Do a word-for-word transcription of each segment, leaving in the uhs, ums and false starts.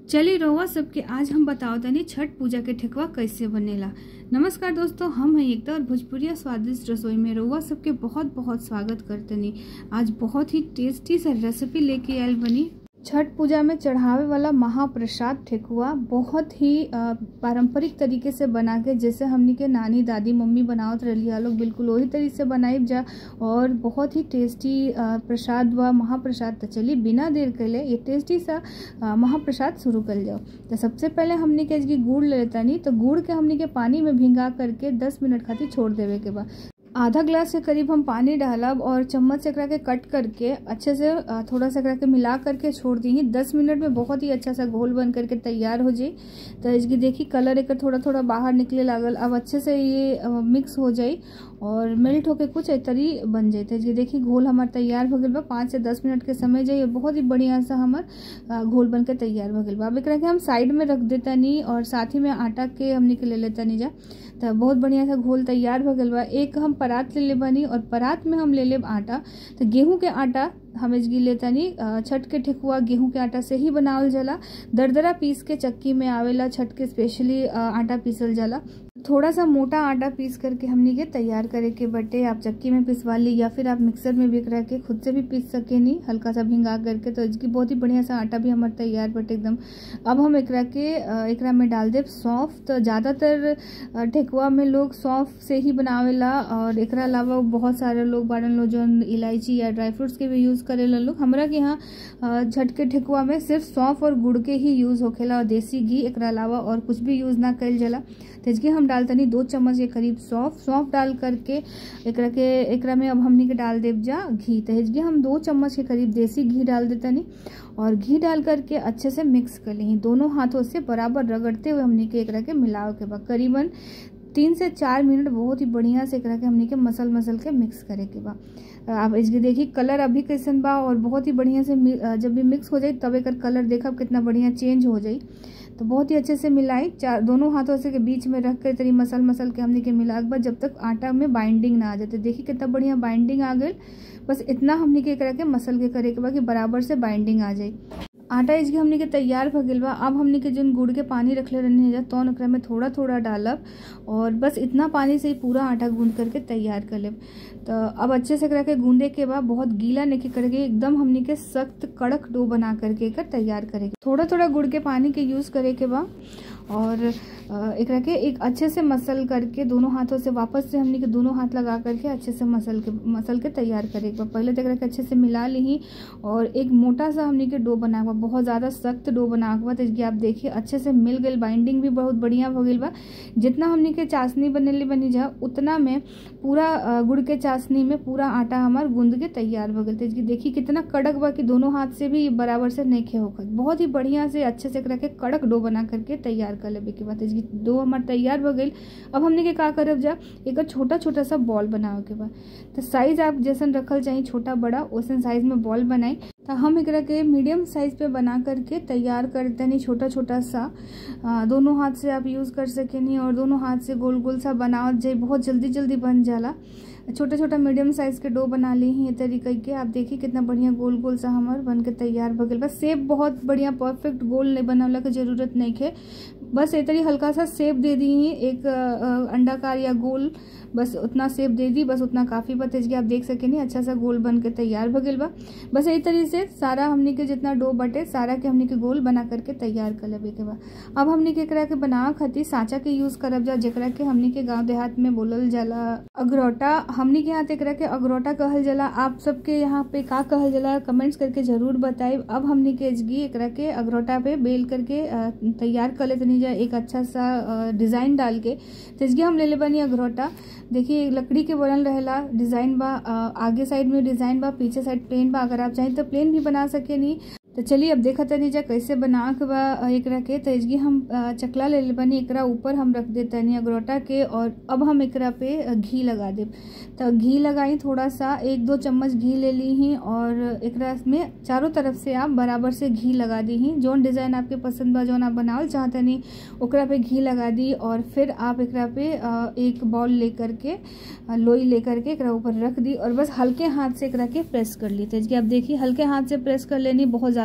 चलिए रउआ सबके आज हम बताओ तनी छठ पूजा के ठेकुआ कैसे बनेला। नमस्कार दोस्तों, हम हैं एकता और भोजपुरिया स्वादिष्ट रसोई में रउआ सबके बहुत बहुत स्वागत करतनी। आज बहुत ही टेस्टी सा रेसिपी लेके आयल बनी छठ पूजा में चढ़ावे वाला महाप्रसाद ठेकुआ। बहुत ही पारंपरिक तरीके से बना के जैसे हमनी के नानी दादी मम्मी बनावत रही लोग, बिल्कुल वही तरीके से बनाई जा और बहुत ही टेस्टी प्रसाद व महाप्रसाद। तो चलिए बिना देर के लिए ये टेस्टी सा महाप्रसाद शुरू कर जाओ। तो सबसे पहले हमनी के गुड़ ले लेता नहीं, तो गुड़ के हमनी के पानी में भिंगा करके दस मिनट खातिर छोड़ देवे के बाद आधा ग्लास के करीब हम पानी डालब और चम्मच से एकरा के कट करके अच्छे से थोड़ा सा एकरा के मिला करके छोड़ दी। दस मिनट में बहुत ही अच्छा सा घोल बन करके तैयार हो जाए। तो इसकी देखिए कलर एक थोड़ा थोड़ा बाहर निकले लागल। अब अच्छे से ये मिक्स हो जाए और मेल्ट होके कुछ तरी बन जाए। तो इसकी देखिए घोल हमार तैयार हो गया बा। पाँच से दस मिनट के समय जाइए, बहुत ही बढ़िया सा हमार घोल बन के तैयार हो गया बा। अब एकरा के हम साइड में रख देता नहीं और साथ ही में आटा के हमने के ले लेता नहीं जा। तो बहुत बढ़िया सा घोल तैयार हो गया बा। एक हम परात ले ले बनी और परात में हम ले ले आटा। तो गेहूं के आटा हम इसकी लेता नहीं, छठ के ठेकुआ गेहूं के आटा से ही बनावल जाला। दरदरा पीस के चक्की में आवेला, छठ के स्पेशली आटा पीसल जाला। थोड़ा सा मोटा आटा पीस करके हमने के तैयार करे के बटे। आप चक्की में पिसवा ली या फिर आप मिक्सर में भी करा के खुद से भी पीस सके नहीं, हल्का सा भिंगा करके। तो इसकी बहुत ही बढ़िया सा आटा भी हमारे तैयार बटे एकदम। अब हम एकरा के एकरा में डाल दे सौंफ। तो ज़्यादातर ठेकुआ में लोग सौंफ से ही बनावेला और एकरा अलावा बहुत सारे लोग बारन लोग जो इलायची या ड्राई फ्रूट्स के भी यूज़ करेला लोग। हमरा के यहाँ छठ के ठेकुआ में सिर्फ सौंफ और गुड़ के ही यूज़ होखेला और देसी घी, एकरा अलावा और कुछ भी यूज़ ना कल जाला। तो इसके हम डालता नहीं दो चम्मच के करीब सौंफ सौंफ डाल करके एकरा के एकरा में अब हमने के डाल देव जा घी। तो इसके हम दो चम्मच के करीब देसी घी डाल देता नहीं और घी डाल करके अच्छे से मिक्स कर ली। दोनों हाथों से बराबर रगड़ते हुए हमने के एकरा के मिलाव के बाद करीबन तीन से चार मिनट बहुत ही बढ़िया से एकरा के हमने के मसल मसल के मिक्स करे के बाद आप इसके देखिए कलर अभी कैसन बा और बहुत ही बढ़िया से जब भी मिक्स हो जाए तब एक कलर देखा कितना बढ़िया चेंज हो जाए। तो बहुत ही अच्छे से मिलाई, चार दोनों हाथों से के बीच में रख कर तरी मसल मसल के हमने के मिला के बाद जब तक आटा में बाइंडिंग ना आ जाए। देखिए कितना बढ़िया बाइंडिंग आ गई। बस इतना हमने के करके मसल के करे के बाद कि बराबर से बाइंडिंग आ जाए। आटा इसके हमने के तैयार हो गया बा। अब हमने के जो गुड़ के पानी रखले रहने जा तो एकरा में थोड़ा थोड़ा डालब और बस इतना पानी से ही पूरा आटा गूंद करके तैयार कर लेब। तो अब अच्छे से एकरा के गूंदे के बाद बहुत गीला नहीं करके एकदम हमने के सख्त कड़क डो बना करके कर तैयार करेंगे। थोड़ा थोड़ा गुड़ के पानी के यूज़ करे के बाद और एकरा के एक अच्छे से मसल करके दोनों हाथों से वापस से हमने के दोनों हाथ लगा करके अच्छे से मसल के मसल के तैयार करे के बाद पहले तो एकरा के अच्छे से मिला ली और एक मोटा सा हमने के डो बना हुआ, बहुत ज़्यादा सख्त डो बना हुआ। तो इसकी आप देखिए अच्छे से मिल गई, बाइंडिंग भी बहुत बढ़िया हो गई बा। जितना हमने के चाशनी बनेली बनी जा उतना में पूरा गुड़ के चाशनी में पूरा आटा हमार गूंद के तैयार हो गई। तो इसकी देखिए कितना कड़क बा कि दोनों हाथ से भी बराबर से नहीं खे होकर बहुत ही बढ़िया से अच्छे से करके कड़क डो बना करके तैयार कर लेने के बाद इसकी डो हमार तैयार हो गई। अब हमने के का करब जा एक छोटा छोटा सा बॉल बनावे के बाद तो साइज आप जैसन रखल चाहिए छोटा बड़ा वैसन साइज में बॉल बनाई। तो हम एकरा के मीडियम साइज पे बना करके तैयार करते नहीं, छोटा छोटा सा आ, दोनों हाथ से आप यूज़ कर सके नहीं और दोनों हाथ से गोल गोल सा बनावत जाए, बहुत जल्दी जल्दी बन जाला। छोटा छोटा मीडियम साइज के डो बना ली ही तरीके के। आप देखिए कितना बढ़िया गोल गोल सा हमार बन के तैयार हो गया। बस शेप बहुत बढ़िया परफेक्ट गोल नहीं बनाने की जरूरत नहीं है, बस ये तरी हल्का सा शेप दे दी ही एक अंडाकार या गोल, बस उतना शेप दे दी, बस उतना काफ़ी बतेज के आप देख सके नहीं अच्छा सा गोल बन के तैयार हो गया बा। बस यही तरीके से सारा हमने के जितना डो बटे सारा के हमने के गोल बना करके तैयार कर लेवे के बा। अब हमने के एकरा के बनावा खातिर सांचा के यूज़ करब जा, जेकरा के हमने के गांव देहात में बोलल जाला अगरौटा। हमने के यहाँ एकरा के अगरौटा कहल जाला। आप सबके यहाँ पे का कहल जाला कमेंट्स करके जरूर बताइए। अब हमने के एजगी एकरा के अगरौटा पे बेल करके तैयार कर लेते नहीं जा एक अच्छा सा डिज़ाइन डाल के। तो इसके हम ले ले बनी अगरौटा। देखिए लकड़ी के बनल रहेला, डिज़ाइन बा, आगे साइड में डिज़ाइन बा, पीछे साइड प्लेन बा। अगर आप चाहें तो प्लेन भी बना सके नहीं। तो चलिए अब देखा तनी जा कैसे बना के बा एकरा के। तो इसकी हम चकला ले ले बनी, एकरा ऊपर हम रख देते नहीं अगरौटा के और अब हम एकरा पे घी लगा दे। तो घी लगाई थोड़ा सा, एक दो चम्मच घी ले ली ही और एकरा में चारों तरफ से आप बराबर से घी लगा दी ही। जोन डिज़ाइन आपके पसंद बा जोन आप बनावल चाहते नहीं ओकरा पे घी लगा दी और फिर आप एकरा पे एक बॉल ले करके लोई ले करके एकरा ऊपर रख दी और बस हल्के हाथ से एकरा के प्रेस कर ली। तो इसकी आप देखिए हल्के हाथ से प्रेस कर लेनी, बहुत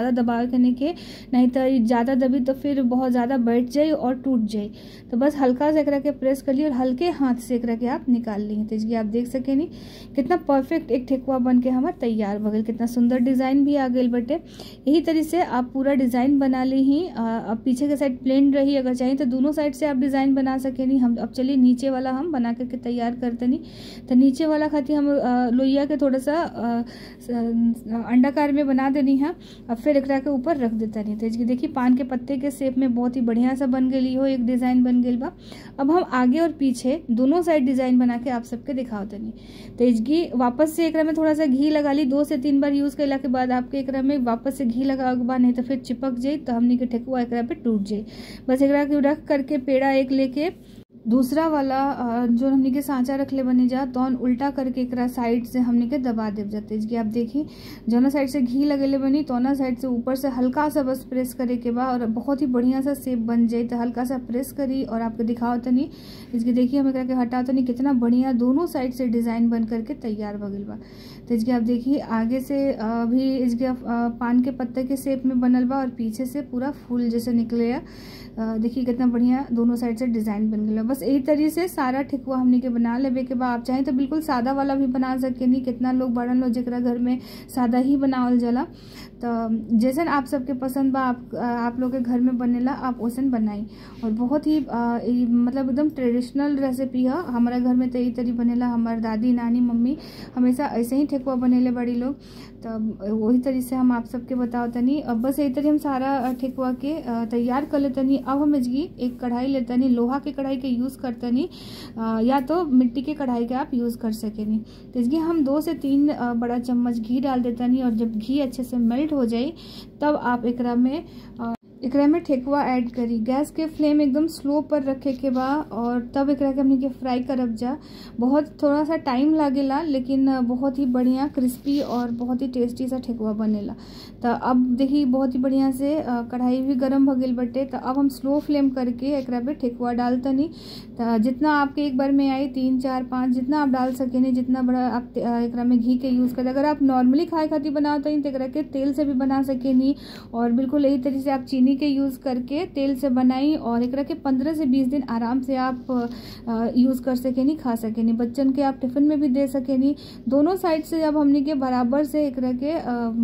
ज़्यादा दबाव करने के, नहीं तो ज़्यादा दबी तो फिर बहुत ज़्यादा बैठ जाए और टूट जाए। तो बस हल्का से एकरा के प्रेस कर लिए और हल्के हाथ से एकरा के आप निकाल लिए। तो इसलिए आप देख सके नहीं कितना परफेक्ट एक ठेकुआ बन के हमार तैयार बगल, कितना सुंदर डिज़ाइन भी आ गई बटे। यही तरीके से आप पूरा डिज़ाइन बना ली ही। अब पीछे के साइड प्लेन रही, अगर चाहिए तो दोनों साइड से आप डिज़ाइन बना सके नहीं। हम अब चलिए नीचे वाला हम बना करके तैयार करते नहीं। तो नीचे वाला खातिर हम लोहिया के थोड़ा सा अंडाकार में बना देनी है। अब फिर एकरा के ऊपर रख देता नहीं। तो इसकी देखिए पान के पत्ते के शेप में बहुत ही बढ़िया सा बन गई हो, एक डिज़ाइन बन गई बा। अब हम आगे और पीछे दोनों साइड डिज़ाइन बना के आप सबके दिखावते नहीं। तो इसकी वापस से एकरा में थोड़ा सा घी लगा ली, दो से तीन बार यूज़ कैला के बाद आपके एकरा में वापस से घी लगा के बाद, नहीं तो फिर चिपक जाए तो हमने के ठेकुआ एकरा पे टूट जाए। बस एकरा के रख करके पेड़ा एक लेके दूसरा वाला जो हमने के सांचा रख ले बने जा, तो उल्टा करके एकरा साइड से हमने के दबा देव जाते। इसकी आप देखिए जोना साइड से घी लगेले बनी तोना साइड से ऊपर से हल्का सा बस प्रेस करे के बाद और बहुत ही बढ़िया सा शेप बन जाए। तो हल्का सा प्रेस करी और आपको दिखाओ तो नहीं। इसकी देखिए हम एकरा के हटाओ तो नहीं, कितना बढ़िया दोनों साइड से डिज़ाइन बन करके तैयार बगल बा। तो इसकी आप देखिए आगे से भी इसके पान के पत्ते के शेप में बनल बा और पीछे से पूरा फूल जैसे निकले। देखिए कितना बढ़िया दोनों साइड से डिज़ाइन बन गया। बस यही तरीके से सारा ठेकुआ हमने के बना लेबे के बाद आप चाहें तो बिल्कुल सादा वाला भी बना सके नहीं। कितना लोग बड़न लोग जरा घर में सादा ही बनावल जाला। तो जैसन आप सबके पसंद बा, आप आप लोग के घर में बनेला आप वैसन बनाई। और बहुत ही आ, मतलब एकदम ट्रेडिशनल रेसिपी है। हमारा घर में तो यही तरी बनेला, हमारे दादी नानी मम्मी हमेशा ऐसे ही ठेकुआ बनेले बड़ी लोग। तो वही तरीके से हम आप सबके बताओ तनी। अब बस यही तरी हम सारा ठेकुआ के तैयार कर लेतनी। अब हम इसकी एक कढ़ाई लेतनी, लोहा के कढ़ाई के यूज़ करतनी या तो मिट्टी के कढ़ाई के आप यूज़ कर सकेनी। तो इसकी हम दो से तीन बड़ा चम्मच घी डाल देतनी और जब घी अच्छे से मेल्ट हो जाए तब आप एकरा में एकरा में ठेकुआ ऐड करी। गैस के फ्लेम एकदम स्लो पर रखे के बा और तब एकरा के हमने के फ्राई करब जा। बहुत थोड़ा सा टाइम लागेला लेकिन बहुत ही बढ़िया क्रिस्पी और बहुत ही टेस्टी सा ठेकुआ बनेला। तो अब देखिए बहुत ही बढ़िया से कढ़ाई भी गर्म हो गई बटे। तो अब हम स्लो फ्लेम करके एकरा पे ठेकुआ डालतनी। तो जितना आपके एक बार में आई तीन चार पाँच जितना आप डाल सके नहीं, जितना बड़ा आप एकरा में घी के यूज़ करें। अगर आप नॉर्मली खाए खातिर बनाते हैं तो एकरा के तेल से भी बना सके नहीं। और बिल्कुल यही तरीके से आप चीनी के यूज़ करके तेल से बनाई और एकरा के पंद्रह से बीस दिन आराम से आप यूज़ कर सके नहीं, खा सके नहीं। बच्चन के आप टिफिन में भी दे सके नहीं। दोनों साइड से अब हमने के बराबर से एकरा के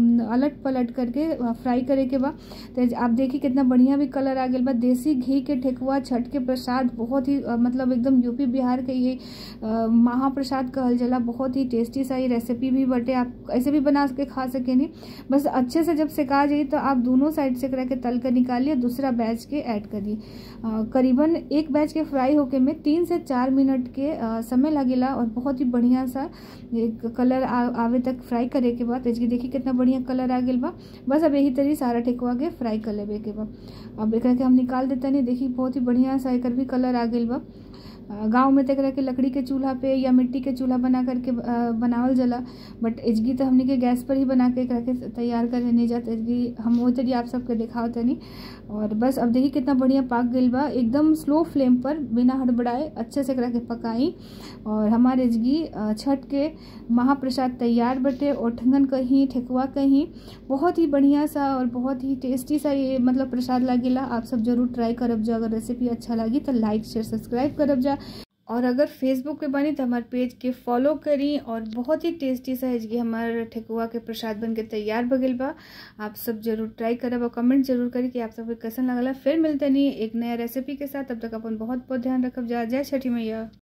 अलट पलट करके फ्राई करे के बाद तो आप देखिए कितना बढ़िया भी कलर आ गया बा। देसी घी के ठेकुआ छठ के प्रसाद बहुत ही मतलब एकदम यूपी बिहार के ये महाप्रसाद कहल जाला। बहुत ही टेस्टी सा ये रेसिपी भी बटे, आप ऐसे भी बना के खा सके नहीं। बस अच्छे से जब सिका जाए तो आप दोनों साइड से एकरा के तल कर निकालिए, दूसरा बैच के ऐड करिए। करीबन एक बैच के फ्राई होके में तीन से चार मिनट के आ, समय लगेला और बहुत ही बढ़िया सा एक कलर आ, आवे तक फ्राई करे के बाद इसकी देखिए कितना बढ़िया कलर आ गया बा। बस अब यही तरी सारा ठेकुआ के फ्राई कर लेबे के बाद अब एकरा के हम निकाल देते नहीं। देखिए बहुत ही बढ़िया सा एकर भी कलर आ गया बा। गाँव में तो एकरा के लकड़ी के चूल्हा पे या मिट्टी के चूल्हा बना करके बनावल जाला, बट इजगी तो हमने के गैस पर ही बना के एकरा के तैयार करे नहीं जाते। इजगी हम वो तरी आप सबके दिखाओ तनी। और बस अब देखिए कितना बढ़िया पाक गई बा। एकदम स्लो फ्लेम पर बिना हड़बड़ाए अच्छे से एकरा के पकाई और हमारे इजगी छठ के महाप्रसाद तैयार बटे। ओठंगन कहीं ठेकुआ कहीं बहुत ही बढ़िया सा और बहुत ही टेस्टी सा ये मतलब प्रसाद लगेला। आप सब जरूर ट्राई करब जा। अगर रेसिपी अच्छा लगी तो लाइक शेयर सब्सक्राइब करब जा। और अगर फेसबुक पे बनी तो हमारे पेज के फॉलो करी। और बहुत ही टेस्टी सा है कि हमारे ठेकुआ के प्रसाद बन के तैयार बगल बा। आप सब जरूर ट्राई करब और कमेंट जरूर करी कि आप सबके कैसन लगला। फिर मिलते नहीं एक नया रेसिपी के साथ, तब तक अपन बहुत बहुत ध्यान रखब जा। जय छठी मैया।